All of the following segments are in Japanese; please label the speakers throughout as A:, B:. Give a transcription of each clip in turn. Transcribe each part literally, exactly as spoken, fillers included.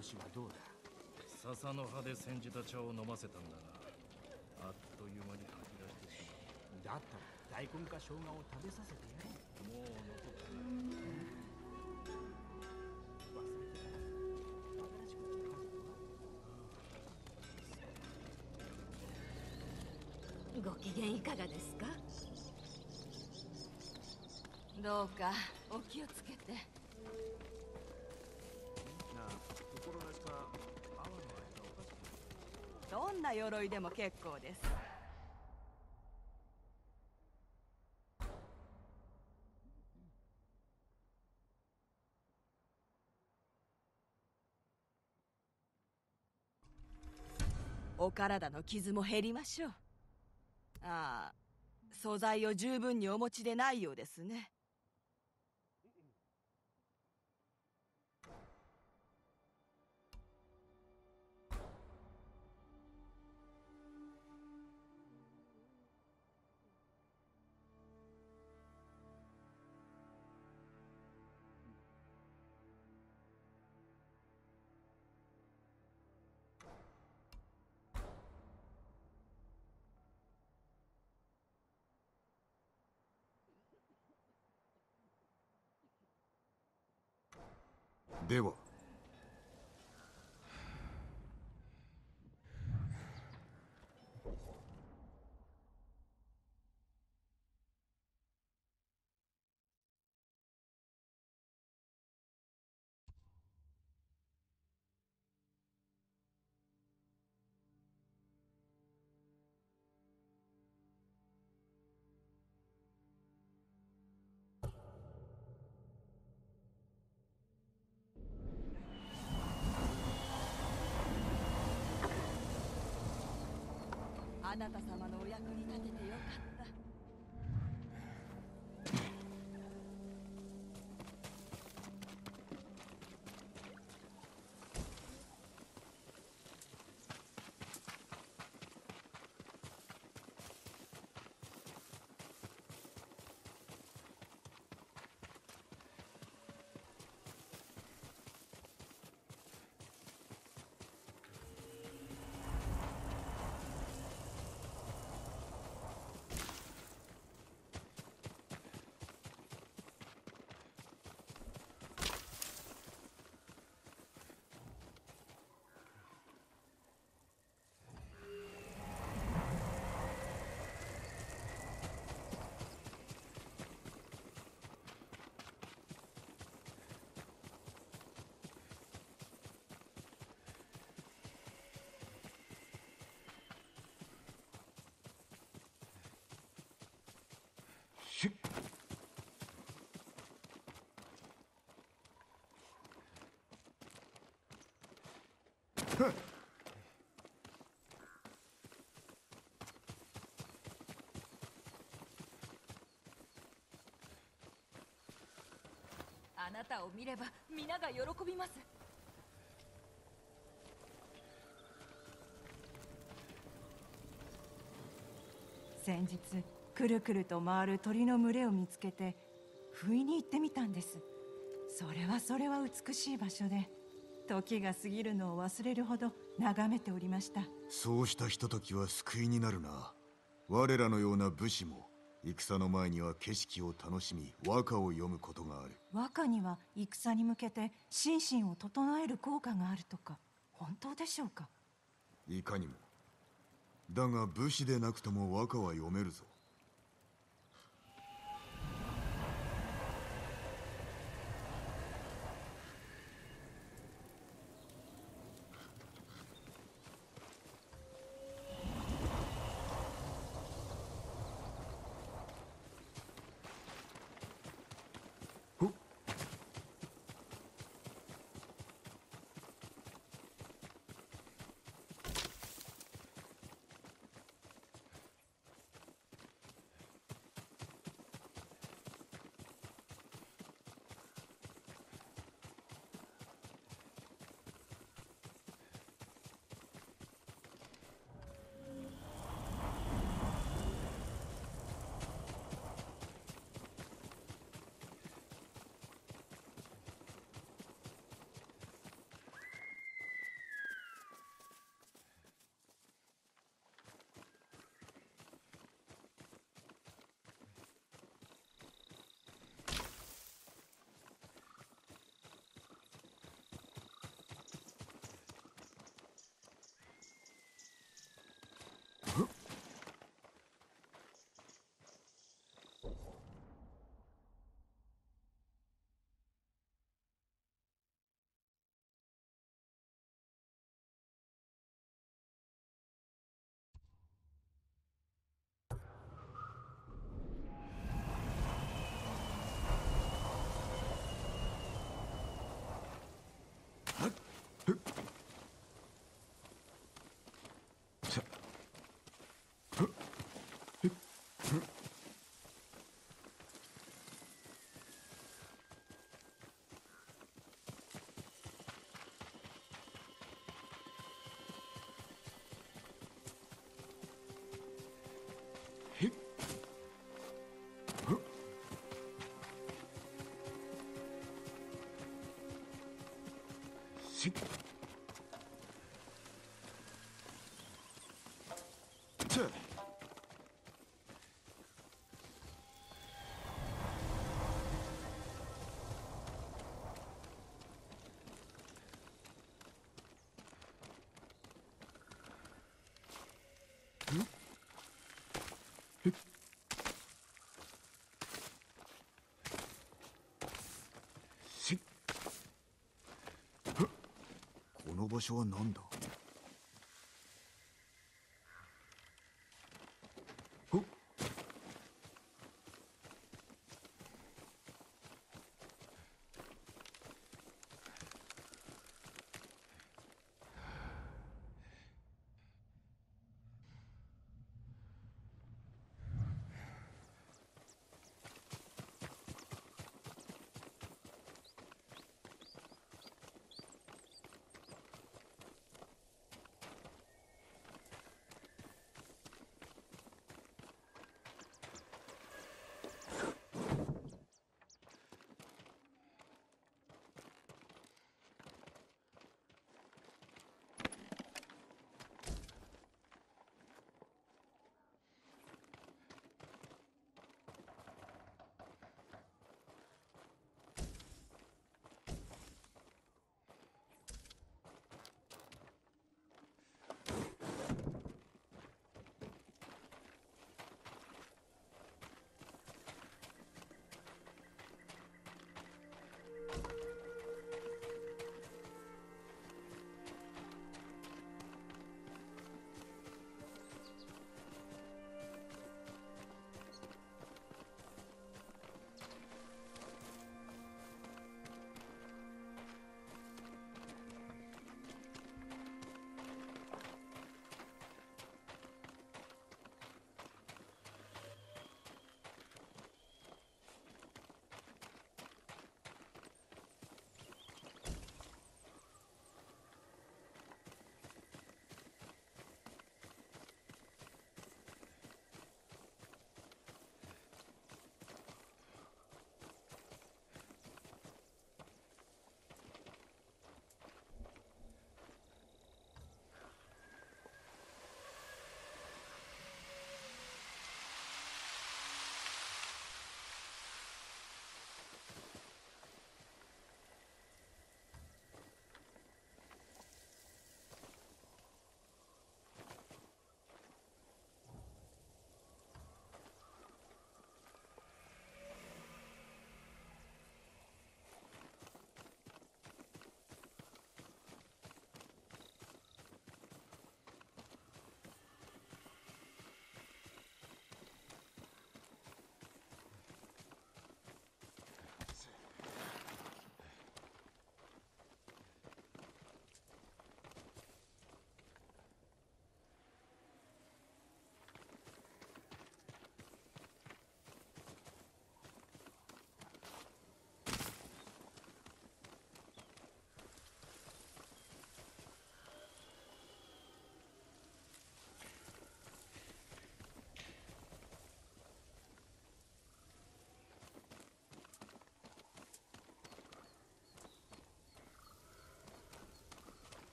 A: 調子はどうだ。
B: 笹の葉で煎じた茶を飲ませたんだが、あっという間に吐き出してしまう。
A: だったら大根か生姜を食べさせてやれ。
B: もう残ってない。
A: 忘れてた。新しく来た家族は。
C: ご機嫌いかがですか？どうかお気をつけて。
A: なあ、心なしか泡の間おかしくない。
C: どんな鎧でも結構です。お体の傷も減りましょう。ああ、素材を十分にお持ちでないようですね。
D: では
C: あなた様のお役に立ててよかった。
D: しっはっ
C: あなたを見れば皆が喜びます。
E: 先日くるくると回る鳥の群れを見つけて不意に行ってみたんです。それはそれは美しい場所で、時が過ぎるのを忘れるほど眺めておりました。
D: そうしたひとときは救いになるな。我らのような武士も戦の前には景色を楽しみ和歌を読むことがある。
E: 和歌には戦に向けて心身を整える効果があるとか、本当でしょうか？
D: いかにも。だが武士でなくとも和歌は読めるぞ。 しっちゃしっこの場所は何だ。ほっ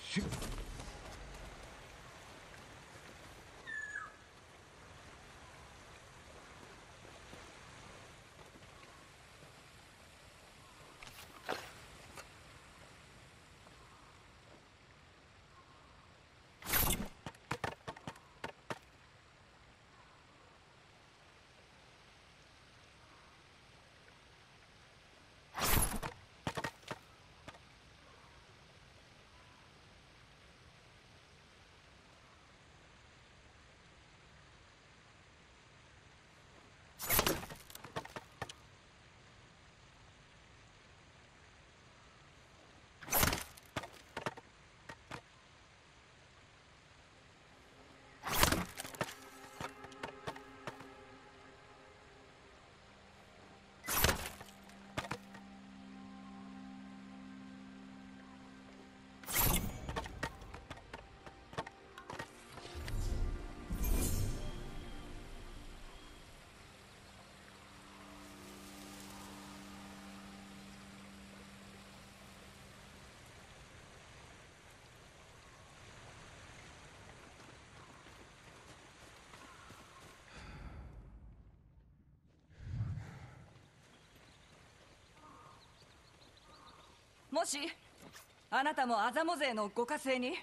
C: もしあなたもアザモ勢のご家政に。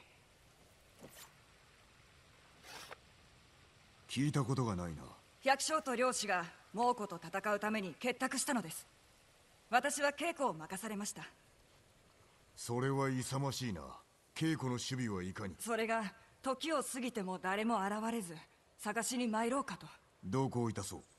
D: 聞いたことがないな。
C: 百姓と漁師が猛虎と戦うために結託したのです。私は稽古を任されました。
D: それは勇ましいな。稽古の守備はいかに。
C: それが時を過ぎても誰も現れず、探しに参ろうかと。
D: 同行いたそう。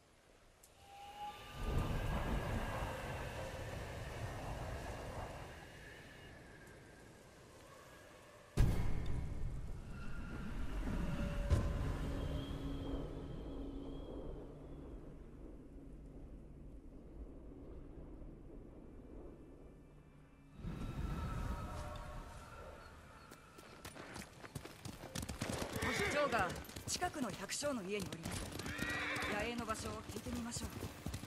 C: ジョーが近くの百姓の家におります。野営の場所を聞いてみましょう。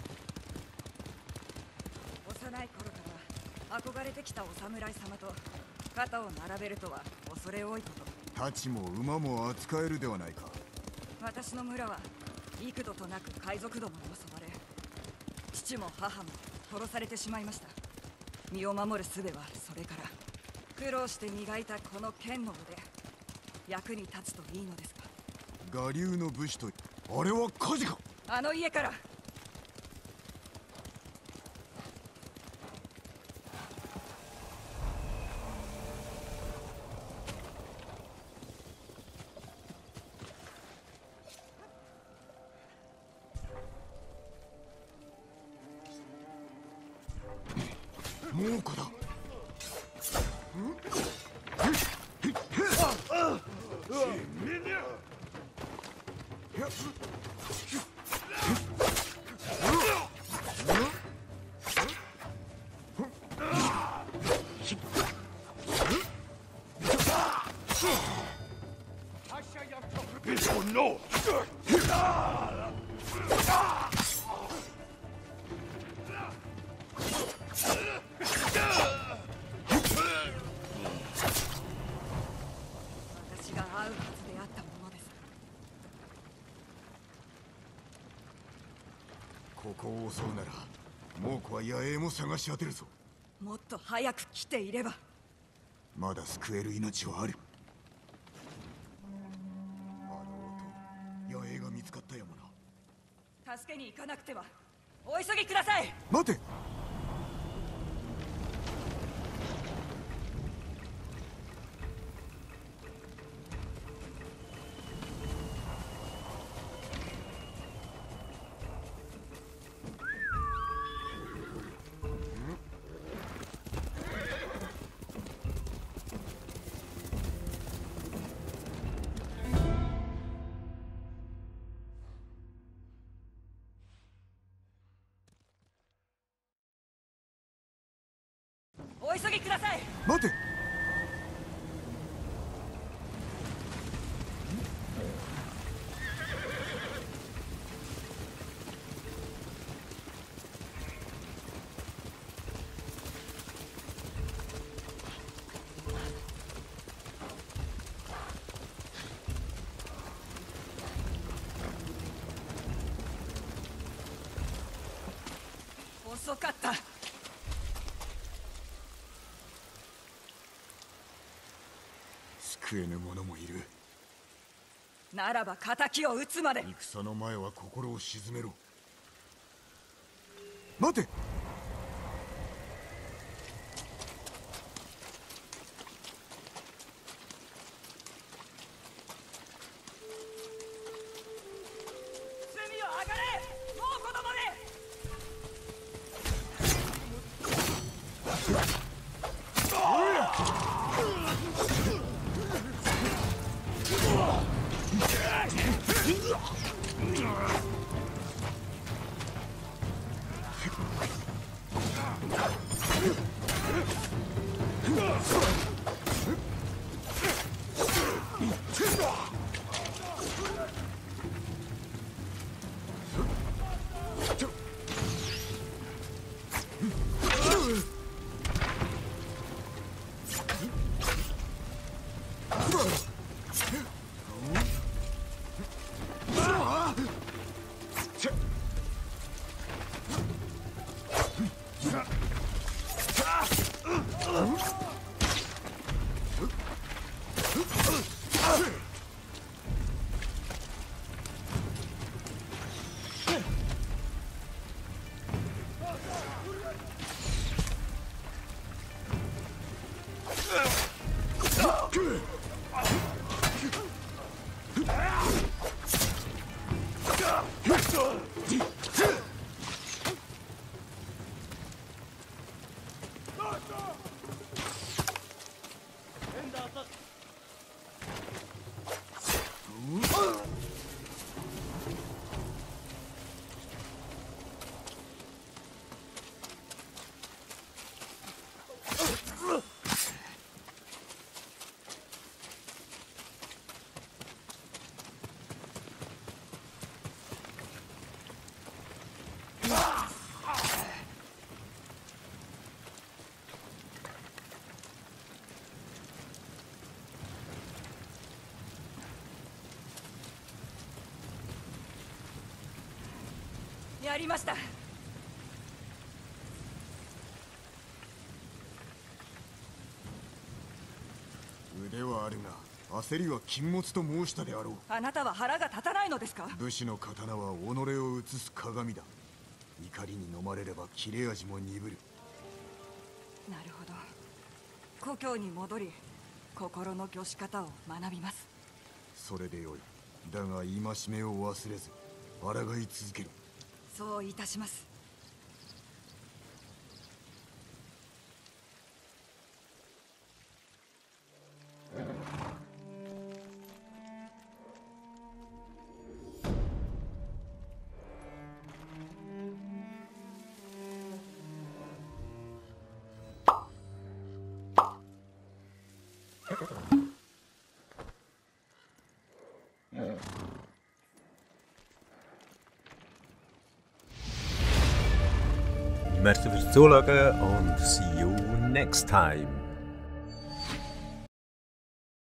C: 幼い頃から憧れてきたお侍様と肩を並べるとは恐れ多いこと。
D: 太刀も馬も扱えるではないか。
C: 私の村は幾度となく海賊どもに襲われ、父も母も殺されてしまいました。身を守る術はそれから。苦労して磨いたこの剣の腕、役に立つといいのですが。
D: 我流の武士と、あれは火事か。
C: あの家から。
D: 猛虎だ。
C: 私が会うはずであったものです。
D: ここを襲うなら猛虎は野営も探し当てるぞ。
C: もっと早く来ていれば。
D: まだ救える命はある。あの音、野営が見つかったやもな。
C: 助けに行かなくては。お急ぎください。
D: 待て。
C: お急ぎください。
D: 待て。 救えぬ者もいる。
C: ならば敵を討つまで。
D: 戦の前は心を静めろ。待て。
C: 罪をあがれ、もう子供め。やりました。
D: 腕はあるが焦りは禁物と申したであろう。
C: あなたは腹が立たないのですか。
D: 武士の刀は己を映す鏡だ。怒りに飲まれれば切れ味も鈍る。
C: なるほど。故郷に戻り心の御し方を学びます。
D: それでよい。だが戒めを忘れず抗い続ける。
C: そういたします。
F: Merci fürs Zuschauen und see you next time.